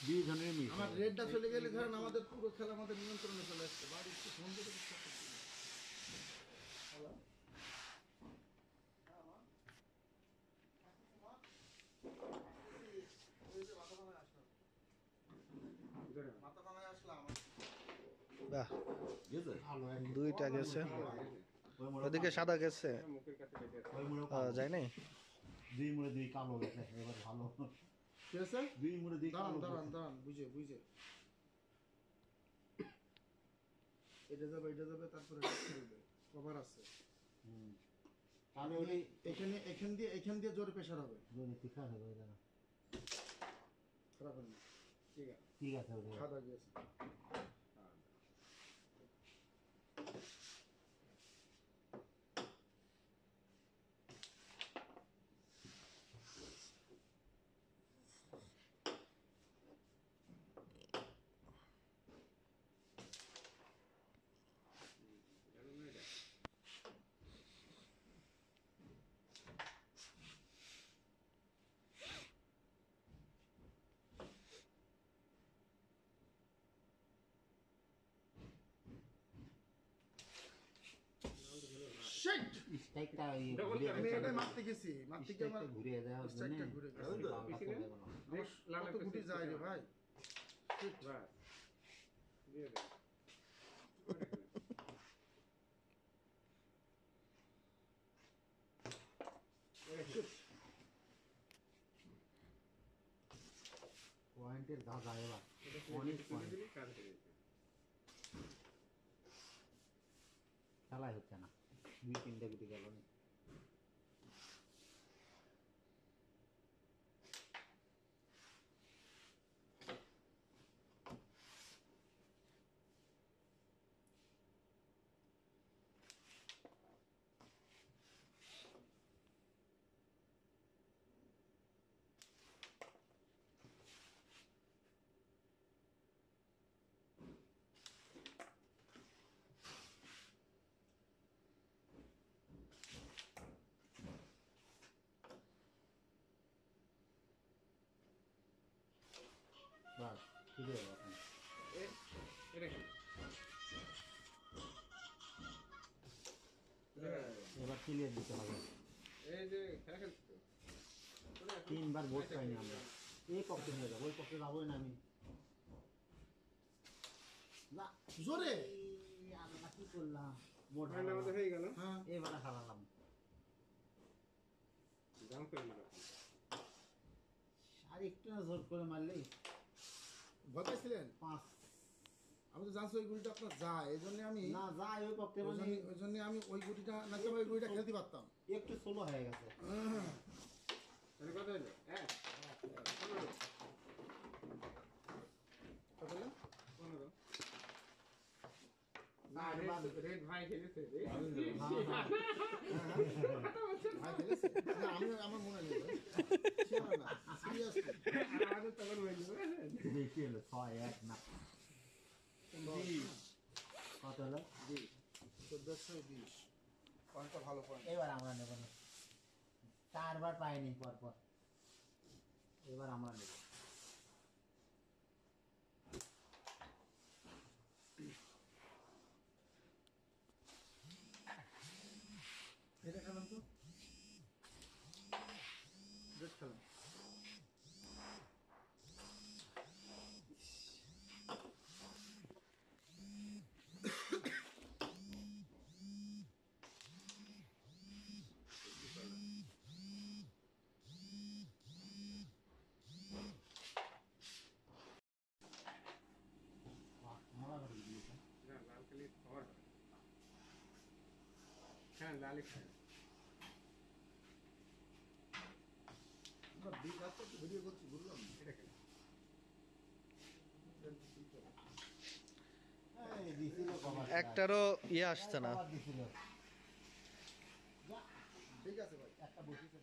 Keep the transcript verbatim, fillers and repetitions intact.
দুই জনের মিস আমার রেডটা চলে গেলে ধরেন আমাদের পুরো খেলা আমাদের নিয়ন্ত্রণে চলে আসছে বাড়ি একটু ফোন করে হ্যালো দুইটা গেছে ওদিকে সাদা গেছে যায় নাই দুই মুড়ে দুই কালো গেছে এবার ভালো ঠিক আছে দুই মুড়ে দুই দাঁড়ান দাঁড়ান দাঁড়ান বুঝে বুঝে এটা যাবে এটা যাবে তারপরে কভার আছে হুম তাহলে ওই এখানে এখান দিয়ে এখান দিয়ে জোরে প্রেসার হবে জোরে প্রেসার হবে এটা খারাপ হবে ঠিক আছে ঠিক আছে সাদা গেছে Shit! স্ট্রাইকটা আমি এটা মারতে গেছি মারতে গিয়ে আমার ঘুরে দেওয়ার জন্য স্ট্রাইকটা ঘুরে গেছে আমার কত গুটি যায় রে ভাই ঠিক বাস দিয়ে দে পয়েন্টের দা যায় এবার অনেক পয়েন্ট খেলাই হচ্ছে না দুই তিনটা গুটি গেল না বাস ঠিক আছে এখন এ এটা কি এবার ক্লিয়ার দিতে হবে এই যে খেলা খেলতে তিনবার ভোট পাইনি আমরা এই পক্ষে নিয়ে যাবো ওই পক্ষে যাবোই না আমি না জোরে আমরা কি করলাম মোট আমাদের হয়ে গেল হ্যাঁ এবার হারালাম দাম করে দিলাম আর একটু না জোর করে মারলেই ভয় পেয়েছিলেন পাঁচ আমি তো জানছি ওই গুলিটা আপনার যায় এই জন্য আমি না যাই ওই পক্ষে মানে ওই জন্য আমি ওই গুটিটা না কি ওই গুলিটা খেলতে পারতাম একটু স্লো হয়ে গেছে তাহলে কত হলো হ্যাঁ কত হলো পনেরো না রেড ভাই খেলেছে ভাই খেলেছে না আমি আমার মনে নেই না সিরিয়াসলি আমাদের তখন হইল দেখি হলো ছয় এক না কত হলো চোদ্দশো বিশ পয়েন্টটা ভালো পয়েন্ট এবার আমরা নেব না চারবার পাইনি পর পর এবার আমরা নেব এটা খেলাম তো বেশ খেলাম লাল কালি খাওয়ার হ্যাঁ লালি খায় ভিডিও করছি বুঝলাম এটা খেলে একটারও ইয়ে আসছে না ঠিক আছে ভাই একটা বসে